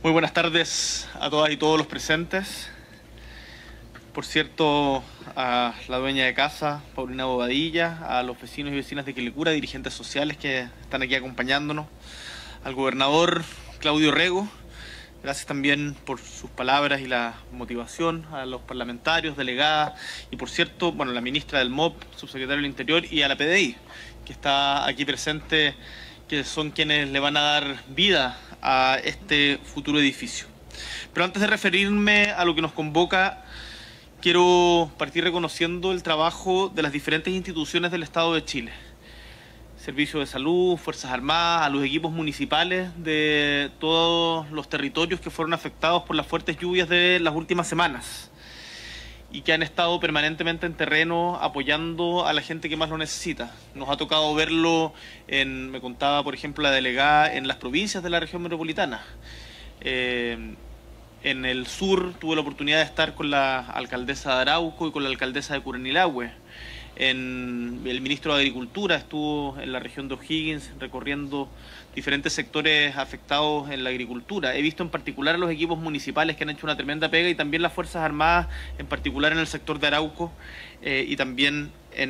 Muy buenas tardes a todas y todos los presentes. Por cierto, a la dueña de casa, Paulina Bobadilla, a los vecinos y vecinas de Quilicura, dirigentes sociales que están aquí acompañándonos, al gobernador Claudio Rego. Gracias también por sus palabras y la motivación, a los parlamentarios, delegadas y, por cierto, bueno, la ministra del MOP, subsecretario del Interior, y a la PDI, que está aquí presente, que son quienes le van a dar vida a este futuro edificio. Pero antes de referirme a lo que nos convoca, quiero partir reconociendo el trabajo de las diferentes instituciones del Estado de Chile. Servicio de Salud, Fuerzas Armadas, a los equipos municipales de todos los territorios que fueron afectados por las fuertes lluvias de las últimas semanas y que han estado permanentemente en terreno apoyando a la gente que más lo necesita. Nos ha tocado verlo me contaba por ejemplo la delegada, en las provincias de la región metropolitana. En el sur tuve la oportunidad de estar con la alcaldesa de Arauco y con la alcaldesa de Curanilahue. El ministro de Agricultura estuvo en la región de O'Higgins recorriendo diferentes sectores afectados en la agricultura. He visto en particular a los equipos municipales que han hecho una tremenda pega y también las Fuerzas Armadas, en particular en el sector de Arauco y también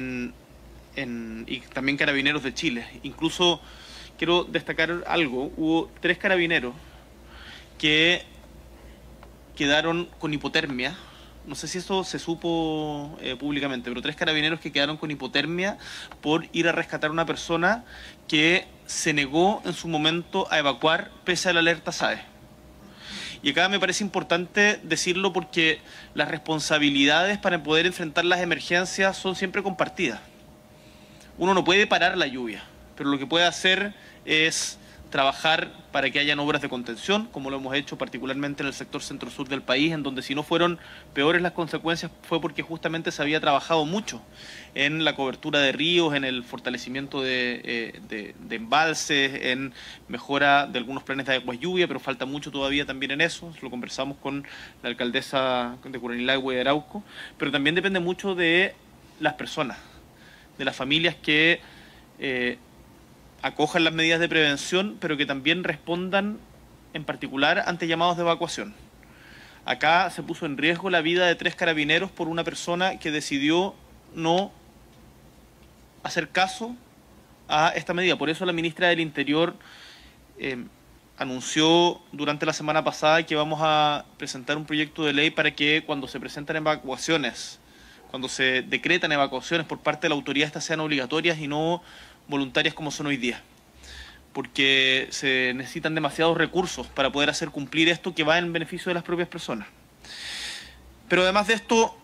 también Carabineros de Chile. Incluso quiero destacar algo: hubo 3 carabineros que quedaron con hipotermia. No sé si eso se supo públicamente, pero 3 carabineros que quedaron con hipotermia por ir a rescatar a una persona que se negó en su momento a evacuar pese a la alerta SAE. Y acá me parece importante decirlo porque las responsabilidades para poder enfrentar las emergencias son siempre compartidas. Uno no puede parar la lluvia, pero lo que puede hacer es trabajar para que hayan obras de contención, como lo hemos hecho particularmente en el sector centro-sur del país, en donde si no fueron peores las consecuencias fue porque justamente se había trabajado mucho en la cobertura de ríos, en el fortalecimiento de embalses, en mejora de algunos planes de aguas lluvia, pero falta mucho todavía también en eso. Lo conversamos con la alcaldesa de Curanilahue y de Arauco, pero también depende mucho de las personas, de las familias que acojan las medidas de prevención, pero que también respondan en particular ante llamados de evacuación. Acá se puso en riesgo la vida de 3 carabineros por una persona que decidió no hacer caso a esta medida. Por eso la ministra del Interior anunció durante la semana pasada que vamos a presentar un proyecto de ley para que cuando se presentan evacuaciones, cuando se decretan evacuaciones por parte de la autoridad, estas sean obligatorias y no voluntarias como son hoy día, porque se necesitan demasiados recursos para poder hacer cumplir esto que va en beneficio de las propias personas. Pero además de esto,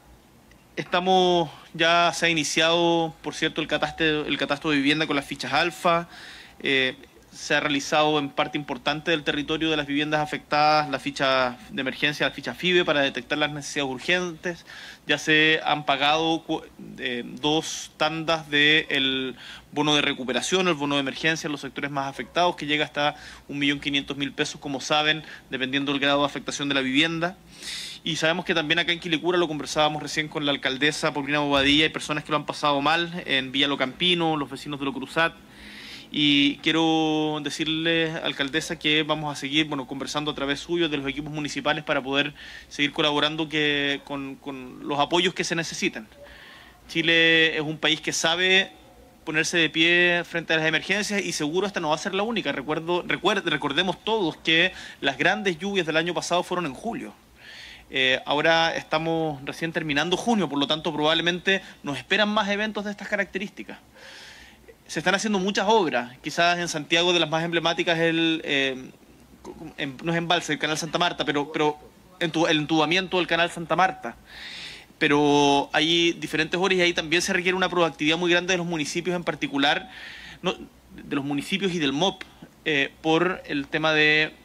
ya se ha iniciado, por cierto, el catastro de vivienda con las fichas alfa. Se ha realizado en parte importante del territorio de las viviendas afectadas la ficha de emergencia, la ficha FIBE, para detectar las necesidades urgentes. Ya se han pagado 2 tandas del bono de recuperación, el bono de emergencia en los sectores más afectados, que llega hasta 1.500.000 pesos, como saben, dependiendo del grado de afectación de la vivienda. Y sabemos que también acá en Quilicura, lo conversábamos recién con la alcaldesa Paulina Bobadilla, hay personas que lo han pasado mal en Villa Lo Campino, los vecinos de Lo Cruzat. Y quiero decirle, alcaldesa, que vamos a seguir conversando a través suyo, de los equipos municipales, para poder seguir colaborando con los apoyos que se necesitan. Chile es un país que sabe ponerse de pie frente a las emergencias y seguro esta no va a ser la única. Recordemos todos que las grandes lluvias del año pasado fueron en julio. Ahora estamos recién terminando junio, por lo tanto probablemente nos esperan más eventos de estas características. Se están haciendo muchas obras, quizás en Santiago de las más emblemáticas no es embalse, el canal Santa Marta, pero el entubamiento del canal Santa Marta. Pero hay diferentes obras y ahí también se requiere una proactividad muy grande de los municipios, en particular de los municipios y del MOP, por el tema de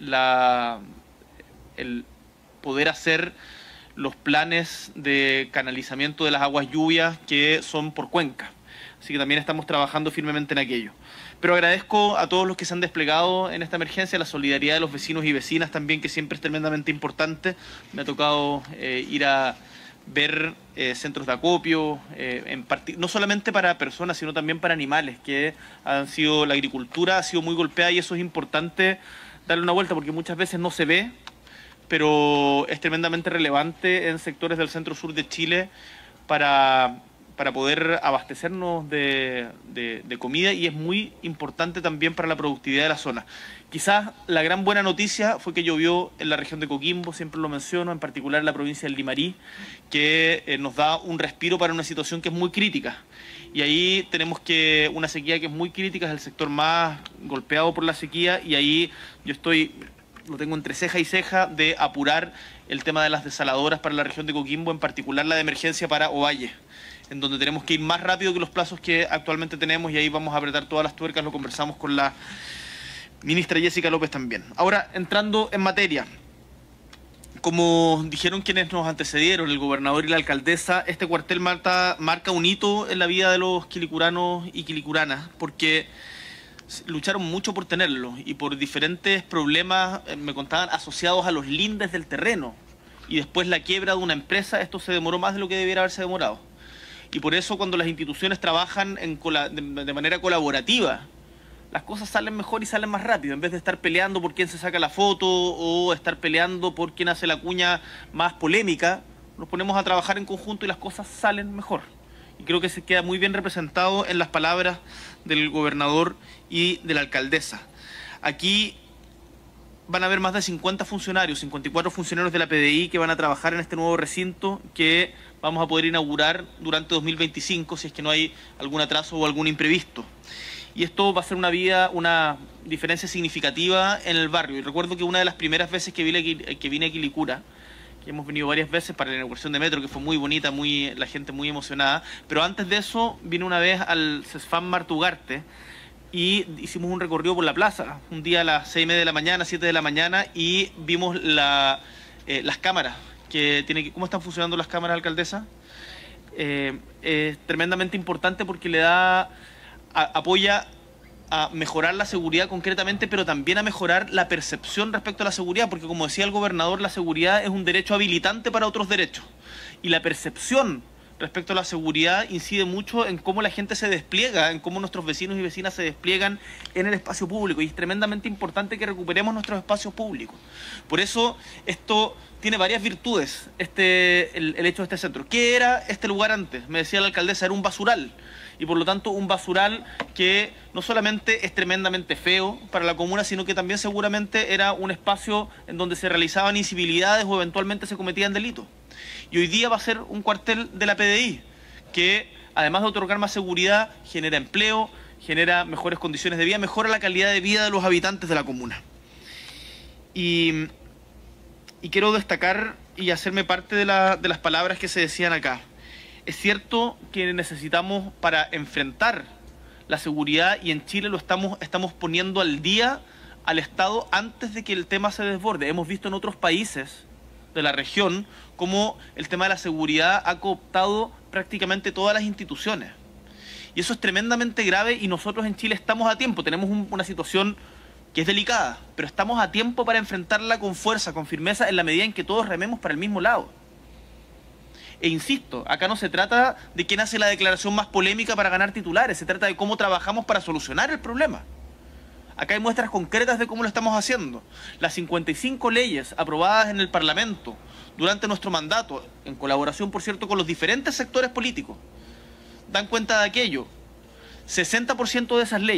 el poder hacer los planes de canalizamiento de las aguas lluvias que son por cuenca. Así que también estamos trabajando firmemente en aquello. Pero agradezco a todos los que se han desplegado en esta emergencia, la solidaridad de los vecinos y vecinas también, que siempre es tremendamente importante. Me ha tocado ir a ver centros de acopio, no solamente para personas, sino también para animales, que la agricultura ha sido muy golpeada, y eso es importante darle una vuelta porque muchas veces no se ve, pero es tremendamente relevante en sectores del centro-sur de Chile para poder abastecernos de comida, y es muy importante también para la productividad de la zona. Quizás la gran buena noticia fue que llovió en la región de Coquimbo, siempre lo menciono, en particular en la provincia del Limarí, que nos da un respiro para una situación que es muy crítica. Y ahí tenemos que una sequía que es muy crítica, es el sector más golpeado por la sequía, y ahí yo lo tengo entre ceja y ceja de apurar el tema de las desaladoras para la región de Coquimbo, en particular la de emergencia para Ovalle, en donde tenemos que ir más rápido que los plazos que actualmente tenemos, y ahí vamos a apretar todas las tuercas. Lo conversamos con la ministra Jessica López también. Ahora, entrando en materia, como dijeron quienes nos antecedieron, el gobernador y la alcaldesa, este cuartel marca un hito en la vida de los quilicuranos y quilicuranas, porque lucharon mucho por tenerlo y por diferentes problemas, me contaban, asociados a los lindes del terreno, y después la quiebra de una empresa. Esto se demoró más de lo que debiera haberse demorado. Y por eso, cuando las instituciones trabajan de manera colaborativa, las cosas salen mejor y salen más rápido, en vez de estar peleando por quién se saca la foto o estar peleando por quién hace la cuña más polémica. Nos ponemos a trabajar en conjunto y las cosas salen mejor. Y creo que se queda muy bien representado en las palabras del gobernador y de la alcaldesa. Aquí van a haber más de 50 funcionarios, 54 funcionarios de la PDI que van a trabajar en este nuevo recinto que vamos a poder inaugurar durante 2025, si es que no hay algún atraso o algún imprevisto. Y esto va a ser una diferencia significativa en el barrio. Y recuerdo que una de las primeras veces que vine a Quilicura, que hemos venido varias veces para la inauguración de Metro, que fue muy bonita, la gente muy emocionada, pero antes de eso vine una vez al CESFAM Martugarte y hicimos un recorrido por la plaza, un día a las 6:30 de la mañana, 7 de la mañana, y vimos las cámaras. ¿Cómo están funcionando las cámaras, alcaldesa? Es tremendamente importante porque apoya a mejorar la seguridad concretamente, pero también a mejorar la percepción respecto a la seguridad, porque como decía el gobernador, la seguridad es un derecho habilitante para otros derechos, y la percepción respecto a la seguridad incide mucho en cómo la gente se despliega, en cómo nuestros vecinos y vecinas se despliegan en el espacio público, y es tremendamente importante que recuperemos nuestros espacios públicos. Por eso esto tiene varias virtudes, el hecho de este centro. ¿Qué era este lugar antes? Me decía la alcaldesa, era un basural, y por lo tanto un basural que no solamente es tremendamente feo para la comuna, sino que también seguramente era un espacio en donde se realizaban incivilidades o eventualmente se cometían delitos. Y hoy día va a ser un cuartel de la PDI que, además de otorgar más seguridad, genera empleo, genera mejores condiciones de vida, mejora la calidad de vida de los habitantes de la comuna. Y quiero destacar y hacerme parte de las palabras que se decían acá. Es cierto que necesitamos, para enfrentar la seguridad, y en Chile lo estamos poniendo al día al Estado antes de que el tema se desborde. Hemos visto en otros países de la región cómo el tema de la seguridad ha cooptado prácticamente todas las instituciones. Y eso es tremendamente grave, y nosotros en Chile estamos a tiempo. Tenemos una situación que es delicada, pero estamos a tiempo para enfrentarla con fuerza, con firmeza, en la medida en que todos rememos para el mismo lado. E insisto, acá no se trata de quién hace la declaración más polémica para ganar titulares, se trata de cómo trabajamos para solucionar el problema. Acá hay muestras concretas de cómo lo estamos haciendo. Las 55 leyes aprobadas en el Parlamento durante nuestro mandato, en colaboración, por cierto, con los diferentes sectores políticos, dan cuenta de aquello. 60% de esas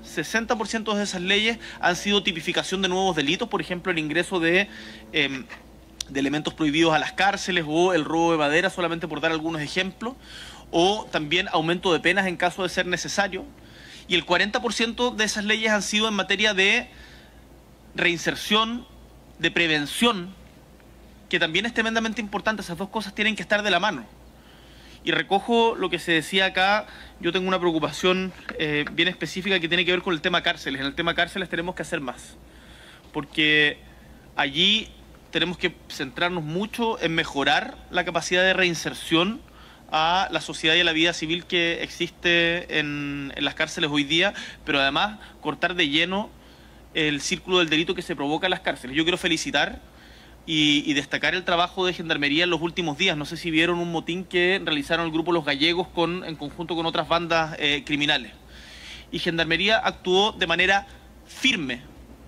leyes han sido tipificación de nuevos delitos, por ejemplo, el ingreso de elementos prohibidos a las cárceles o el robo de madera, solamente por dar algunos ejemplos, o también aumento de penas en caso de ser necesario. Y el 40% de esas leyes han sido en materia de reinserción, de prevención, que también es tremendamente importante. Esas dos cosas tienen que estar de la mano. Y recojo lo que se decía acá. Yo tengo una preocupación bien específica que tiene que ver con el tema cárceles. En el tema cárceles tenemos que hacer más, porque allí tenemos que centrarnos mucho en mejorar la capacidad de reinserción a la sociedad y a la vida civil que existe en las cárceles hoy día, pero además cortar de lleno el círculo del delito que se provoca en las cárceles. Yo quiero felicitar y destacar el trabajo de Gendarmería en los últimos días. No sé si vieron un motín que realizaron el grupo Los Gallegos en conjunto con otras bandas criminales. Y Gendarmería actuó de manera firme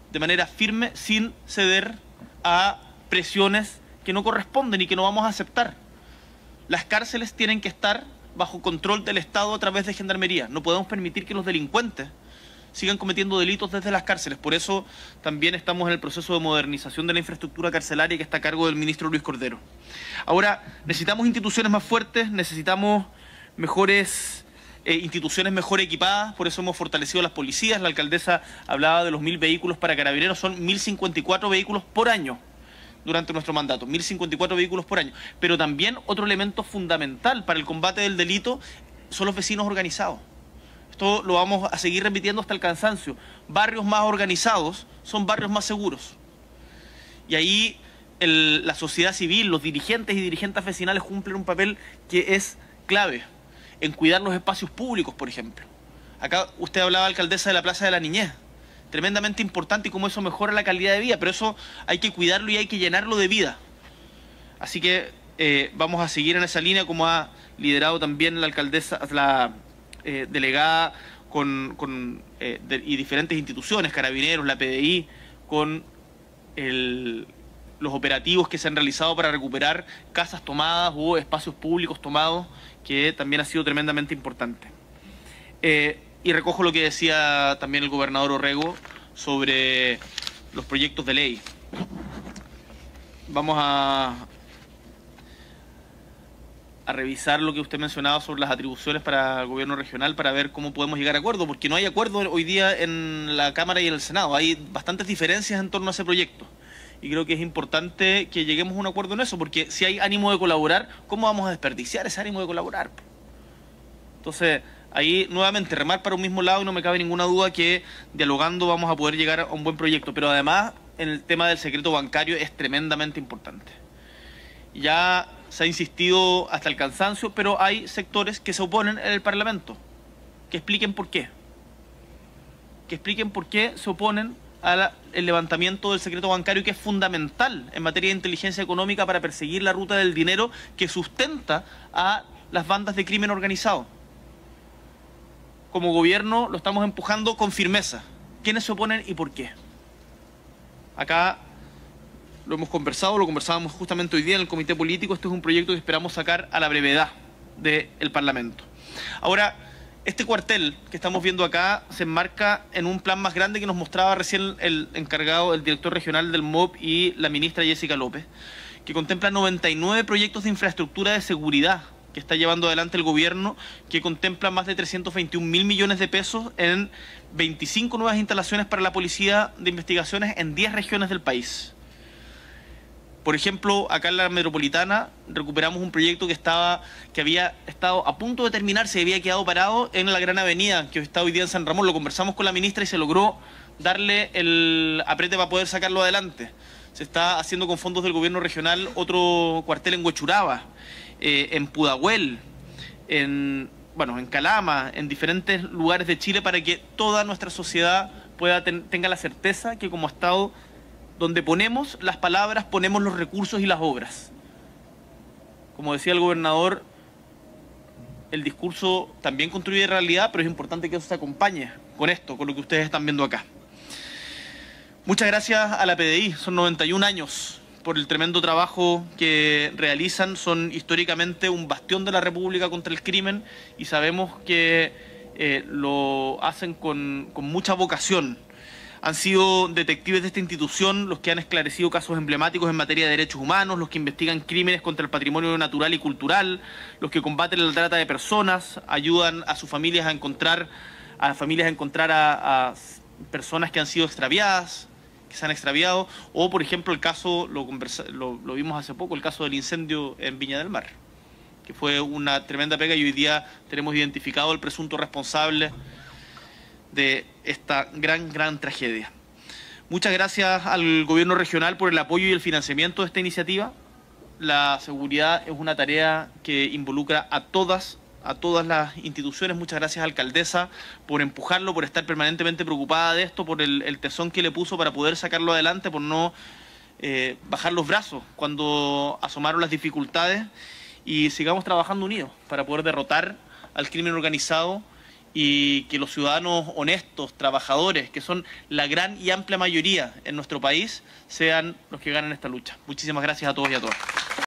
de manera firme sin ceder a presiones que no corresponden y que no vamos a aceptar. Las cárceles tienen que estar bajo control del Estado a través de Gendarmería. No podemos permitir que los delincuentes sigan cometiendo delitos desde las cárceles. Por eso también estamos en el proceso de modernización de la infraestructura carcelaria que está a cargo del ministro Luis Cordero. Ahora, necesitamos instituciones más fuertes, necesitamos mejores instituciones mejor equipadas, por eso hemos fortalecido las policías. La alcaldesa hablaba de los 1000 vehículos para carabineros, son 1054 vehículos por año durante nuestro mandato, 1054 vehículos por año. Pero también otro elemento fundamental para el combate del delito son los vecinos organizados. Esto lo vamos a seguir repitiendo hasta el cansancio. Barrios más organizados son barrios más seguros. Y ahí la sociedad civil, los dirigentes y dirigentes vecinales cumplen un papel que es clave en cuidar los espacios públicos, por ejemplo. Acá usted hablaba, alcaldesa, de la Plaza de la Niñez. Tremendamente importante y cómo eso mejora la calidad de vida, pero eso hay que cuidarlo y hay que llenarlo de vida. Así que vamos a seguir en esa línea, como ha liderado también la alcaldesa, la delegada y diferentes instituciones, Carabineros, la PDI, con los operativos que se han realizado para recuperar casas tomadas o espacios públicos tomados, que también ha sido tremendamente importante. Y recojo lo que decía también el gobernador Orrego sobre los proyectos de ley. Vamos a revisar lo que usted mencionaba sobre las atribuciones para el gobierno regional para ver cómo podemos llegar a acuerdo, porque no hay acuerdo hoy día en la Cámara y en el Senado. Hay bastantes diferencias en torno a ese proyecto. Y creo que es importante que lleguemos a un acuerdo en eso, porque si hay ánimo de colaborar, ¿cómo vamos a desperdiciar ese ánimo de colaborar? Entonces, ahí nuevamente remar para un mismo lado, y no me cabe ninguna duda que dialogando vamos a poder llegar a un buen proyecto. Pero además, en el tema del secreto bancario es tremendamente importante. Ya se ha insistido hasta el cansancio, pero hay sectores que se oponen en el Parlamento. Que expliquen por qué. Que expliquen por qué se oponen al levantamiento del secreto bancario, que es fundamental en materia de inteligencia económica para perseguir la ruta del dinero que sustenta a las bandas de crimen organizado. Como gobierno lo estamos empujando con firmeza. ¿Quiénes se oponen y por qué? Acá lo hemos conversado, lo conversábamos justamente hoy día en el comité político. Este es un proyecto que esperamos sacar a la brevedad del Parlamento. Ahora, este cuartel que estamos viendo acá se enmarca en un plan más grande que nos mostraba recién el encargado, el director regional del MOP y la ministra Jessica López, que contempla 99 proyectos de infraestructura de seguridad que está llevando adelante el gobierno, que contempla más de 321.000 millones de pesos en 25 nuevas instalaciones para la Policía de Investigaciones en 10 regiones del país. Por ejemplo, acá en la metropolitana recuperamos un proyecto que había estado a punto de terminar, se había quedado parado en la Gran Avenida, que está hoy día en San Ramón. Lo conversamos con la ministra y se logró darle el aprete para poder sacarlo adelante. Se está haciendo con fondos del gobierno regional otro cuartel en Huechuraba, en Pudahuel, en Calama, en diferentes lugares de Chile, para que toda nuestra sociedad tenga la certeza que como Estado, donde ponemos las palabras, ponemos los recursos y las obras. Como decía el gobernador, el discurso también construye realidad, pero es importante que eso se acompañe con esto, con lo que ustedes están viendo acá. Muchas gracias a la PDI, son 91 años por el tremendo trabajo que realizan, son históricamente un bastión de la República contra el crimen y sabemos que lo hacen con mucha vocación. Han sido detectives de esta institución los que han esclarecido casos emblemáticos en materia de derechos humanos, los que investigan crímenes contra el patrimonio natural y cultural, los que combaten la trata de personas, ayudan a sus familias a encontrar a personas que han sido extraviadas, que se han extraviado, o por ejemplo el caso, lo vimos hace poco, el caso del incendio en Viña del Mar, que fue una tremenda pega y hoy día tenemos identificado al presunto responsable de esta gran tragedia. Muchas gracias al gobierno regional por el apoyo y el financiamiento de esta iniciativa. La seguridad es una tarea que involucra a todas las instituciones. Muchas gracias, alcaldesa, por empujarlo, por estar permanentemente preocupada de esto, por el tesón que le puso para poder sacarlo adelante, por no bajar los brazos cuando asomaron las dificultades, y sigamos trabajando unidos para poder derrotar al crimen organizado y que los ciudadanos honestos, trabajadores, que son la gran y amplia mayoría en nuestro país, sean los que ganen esta lucha. Muchísimas gracias a todos y a todas.